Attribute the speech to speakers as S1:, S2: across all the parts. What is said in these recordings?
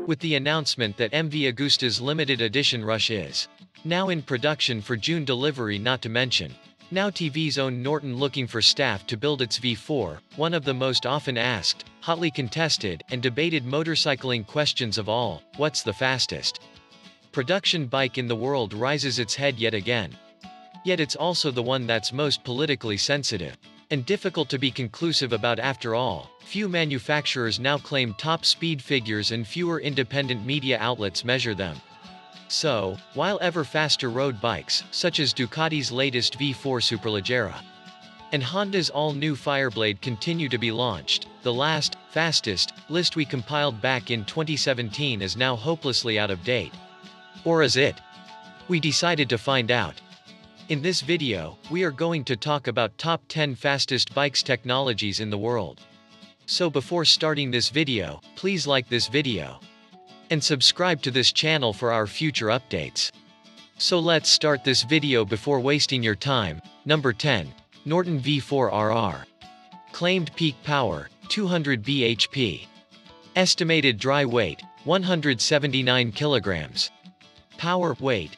S1: with the announcement that MV Agusta's limited edition Rush is now in production for June delivery. Not to mention, Now TV's own Norton looking for staff to build its V4, one of the most often asked, hotly contested, and debated motorcycling questions of all: what's the fastest production bike in the world rises its head yet again. Yet it's also the one that's most politically sensitive and difficult to be conclusive about. After all, few manufacturers now claim top speed figures and fewer independent media outlets measure them. So, while ever faster road bikes, such as Ducati's latest V4 Superleggera and Honda's all-new Fireblade continue to be launched, the last, fastest, list we compiled back in 2017 is now hopelessly out of date. Or is it? We decided to find out. In this video, we are going to talk about top 10 fastest bikes technologies in the world. So before starting this video, please like this video and subscribe to this channel for our future updates. So let's start this video before wasting your time. Number 10. Norton V4RR. Claimed peak power, 200 bhp. Estimated dry weight, 179 kilograms. Power weight,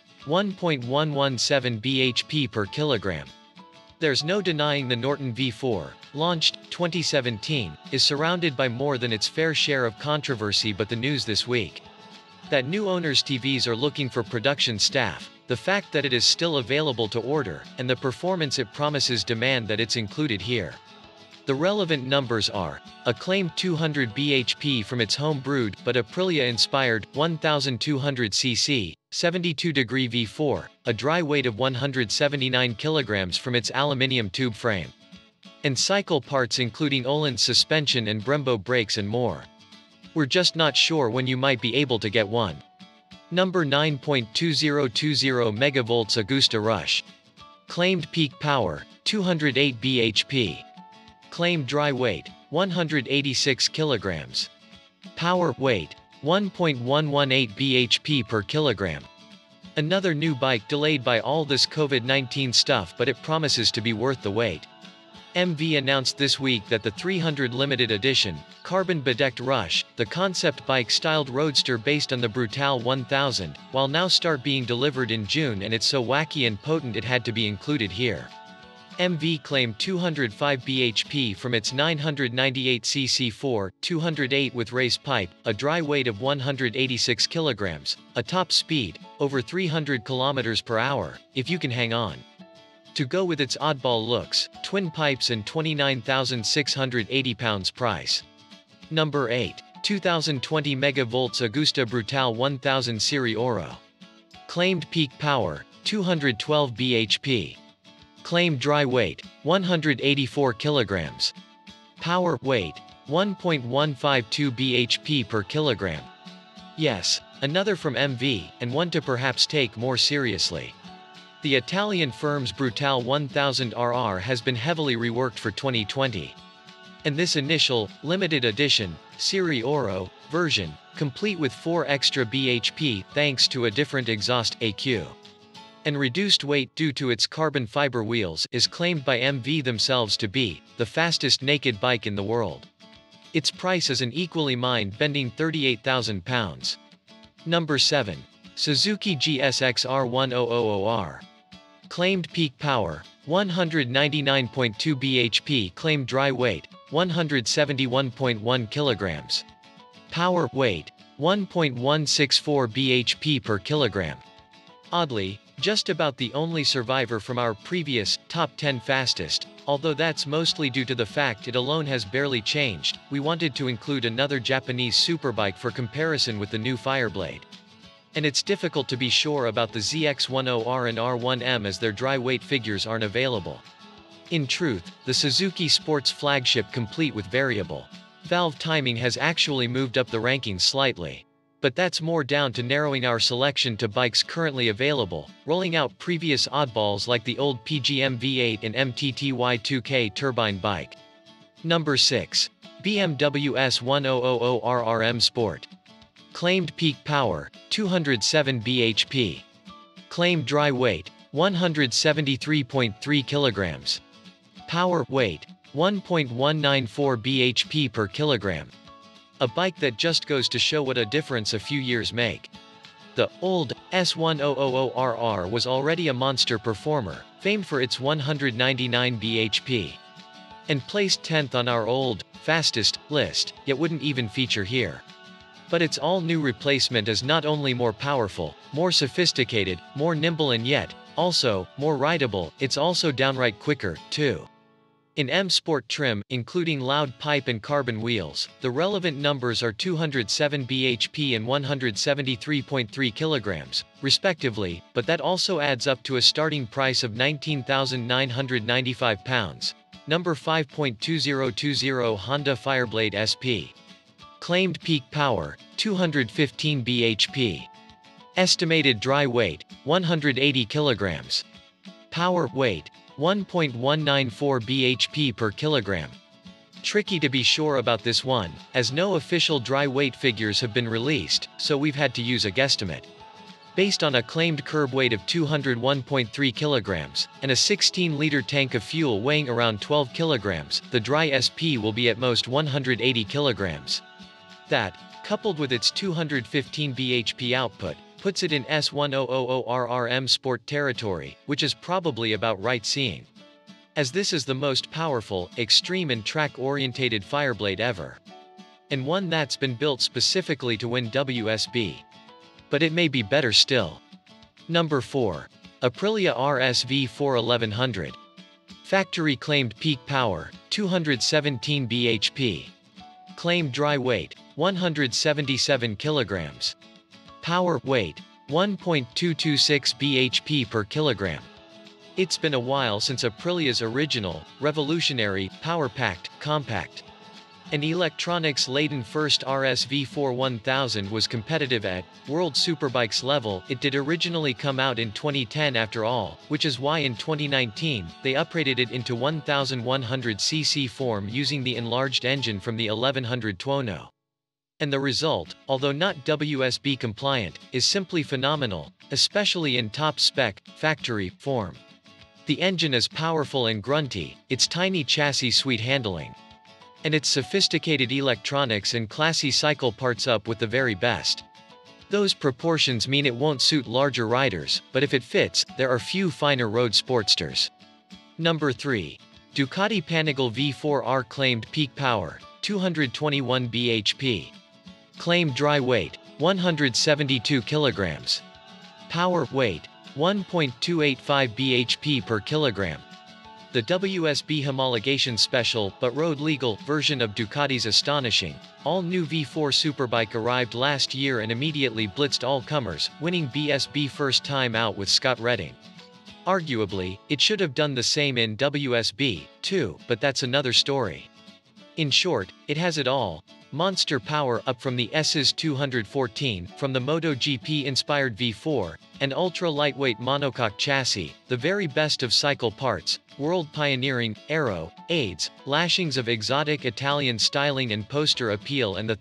S1: 1.117 bhp per kilogram. There's no denying the Norton V4, launched 2017, is surrounded by more than its fair share of controversy. But the news this week: that new owners' TVs are looking for production staff, the fact that it is still available to order, and the performance it promises demand that it's included here. The relevant numbers are: a claimed 200 bhp from its home-brewed but Aprilia-inspired 1200cc 72-degree V4, a dry weight of 179 kilograms from its aluminium tube frame, and cycle parts including Öhlins suspension and Brembo brakes and more. We're just not sure when you might be able to get one. Number 9.2020 megavolts Agusta Rush. Claimed peak power, 208 bhp. Claimed dry weight, 186 kilograms. Power weight, 1.118 bhp per kilogram. Another new bike delayed by all this COVID-19 stuff, but it promises to be worth the wait. MV announced this week that the 300 limited edition, carbon-bedecked Rush, the concept bike-styled roadster based on the Brutal 1000, will now start being delivered in June, and it's so wacky and potent it had to be included here. MV claimed 205 bhp from its 998cc 4/208 with race pipe, a dry weight of 186 kilograms, a top speed, over 300 km per hour, if you can hang on. To go with its oddball looks, twin pipes and 29,680 pounds price. Number 8. 2020 megavolts Agusta Brutal 1000 Serie Oro. Claimed peak power, 212 bhp. Claimed dry weight, 184 kilograms. Power weight, 1.152 bhp per kilogram. Yes, another from MV, and one to perhaps take more seriously. The Italian firm's Brutal 1000 RR has been heavily reworked for 2020. And this initial, limited edition, Serie Oro, version, complete with 4 extra bhp thanks to a different exhaust EQ and reduced weight due to its carbon fiber wheels, is claimed by MV themselves to be the fastest naked bike in the world. Its price is an equally mind-bending £38,000. Number 7. Suzuki GSX-R 1000R. Claimed peak power, 199.2 bhp. Claimed dry weight, 171.1 kilograms. Power weight, 1.164 bhp per kilogram. Oddly, just about the only survivor from our previous top 10 fastest, although that's mostly due to the fact it alone has barely changed. We wanted to include another Japanese superbike for comparison with the new Fireblade. And it's difficult to be sure about the ZX10R and R1M as their dry weight figures aren't available. In truth, the Suzuki Sports flagship complete with variable valve timing has actually moved up the rankings slightly. But that's more down to narrowing our selection to bikes currently available, rolling out previous oddballs like the old PGM V8 and MTT Y2K turbine bike. Number 6. BMW S1000 RRM Sport. Claimed peak power, 207 bhp. Claimed dry weight, 173.3 kilograms. Power weight, 1.194 bhp per kilogram. A bike that just goes to show what a difference a few years make. The old S1000RR was already a monster performer, famed for its 199 bhp. And placed 10th on our old, fastest list, yet wouldn't even feature here. But its all-new replacement is not only more powerful, more sophisticated, more nimble and yet, also, more rideable, it's also downright quicker, too. In M Sport trim, including loud pipe and carbon wheels, the relevant numbers are 207 bhp and 173.3 kilograms, respectively, but that also adds up to a starting price of £19,995. Number 5.2020 Honda Fireblade SP. Claimed peak power, 215 bhp. Estimated dry weight, 180 kilograms. Power weight, 1.194 bhp per kilogram. Tricky to be sure about this one, as no official dry weight figures have been released, so we've had to use a guesstimate. Based on a claimed curb weight of 201.3 kilograms, and a 16-liter tank of fuel weighing around 12 kilograms, the dry SP will be at most 180 kilograms. That, coupled with its 215 bhp output, puts it in S1000RRM Sport territory, which is probably about right seeing. As this is the most powerful, extreme and track-orientated Fireblade ever. And one that's been built specifically to win WSB. But it may be better still. Number 4. Aprilia RS V4 1100. Factory claimed peak power, 217 bhp. Claimed dry weight, 177 kilograms. Power weight, 1.226 bhp per kilogram. It's been a while since Aprilia's original, revolutionary, power-packed, compact, and electronics-laden first RS V4 1000 was competitive at World Superbikes level. It did originally come out in 2010 after all, which is why in 2019, they upgraded it into 1100cc form using the enlarged engine from the 1100 Tuono. And the result, although not WSB compliant, is simply phenomenal, especially in top-spec, factory form. The engine is powerful and grunty, its tiny chassis sweet handling, and its sophisticated electronics and classy cycle parts up with the very best. Those proportions mean it won't suit larger riders, but if it fits, there are few finer road sportsters. Number 3. Ducati Panigale V4R claimed peak power, 221 bhp. Claimed dry weight, 172 kilograms. Power weight, 1.285 bhp per kilogram. The WSB homologation special but road legal version of Ducati's astonishing, all-new V4 Superbike arrived last year and immediately blitzed all comers, winning BSB first time out with Scott Redding. Arguably, it should have done the same in WSB, too, but that's another story. In short, it has it all. Monster power up from the S's 214, from the MotoGP-inspired V4, an ultra-lightweight monocoque chassis, the very best of cycle parts, world-pioneering, aero, aids, lashings of exotic Italian styling and poster appeal and the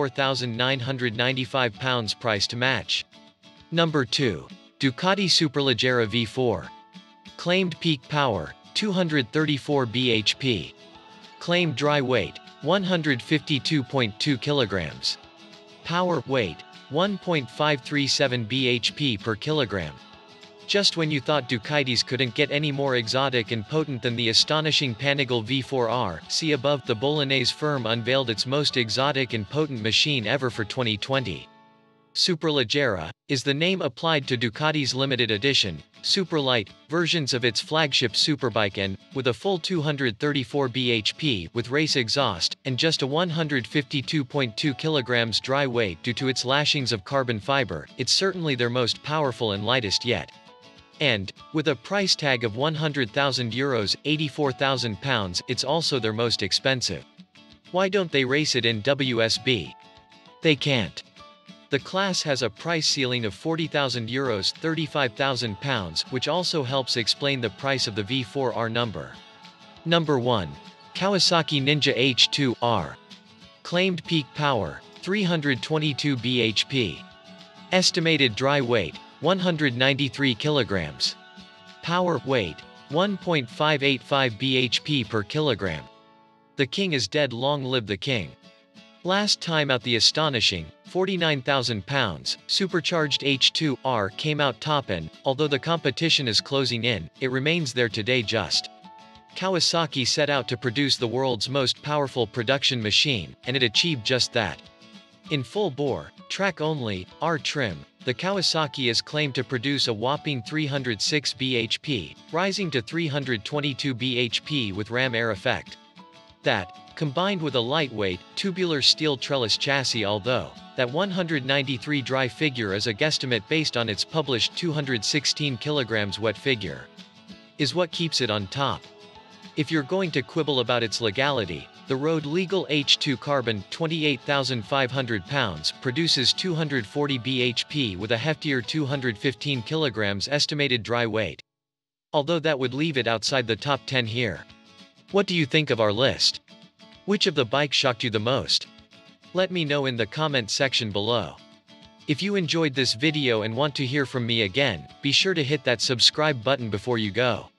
S1: £34,995 price to match. Number 2. Ducati Superleggera V4. Claimed peak power, 234 bhp. Claimed dry weight, 152.2 kilograms. Power weight, 1.537 bhp per kilogram. Just when you thought Ducatis couldn't get any more exotic and potent than the astonishing Panigale V4R, see above, the Bolognese firm unveiled its most exotic and potent machine ever for 2020. Superleggera is the name applied to Ducati's limited edition, superlight, versions of its flagship Superbike and, with a full 234 bhp with race exhaust, and just a 152.2 kilograms dry weight due to its lashings of carbon fiber, it's certainly their most powerful and lightest yet. And, with a price tag of €100,000, £84,000, it's also their most expensive. Why don't they race it in WSB? They can't. The class has a price ceiling of €40,000, £35,000, which also helps explain the price of the V4R number. Number 1. Kawasaki Ninja H2R. Claimed peak power, 322 bhp. Estimated dry weight, 193 kilograms. Power weight, 1.585 bhp per kilogram. The king is dead, long live the king. Last time out, the astonishing 49,000 pounds supercharged H2R came out top, and although the competition is closing in, it remains there today. Just Kawasaki set out to produce the world's most powerful production machine, and it achieved just that. In full bore, track-only, R trim, the Kawasaki is claimed to produce a whopping 306 bhp, rising to 322 bhp with ram air effect. That, combined with a lightweight, tubular steel trellis chassis, although that 193 dry figure is a guesstimate based on its published 216 kg wet figure, is what keeps it on top. If you're going to quibble about its legality, the road-legal H2 Carbon 28,500 pounds produces 240 bhp with a heftier 215 kg estimated dry weight. Although that would leave it outside the top 10 here. What do you think of our list? Which of the bikes shocked you the most? Let me know in the comment section below. If you enjoyed this video and want to hear from me again, be sure to hit that subscribe button before you go.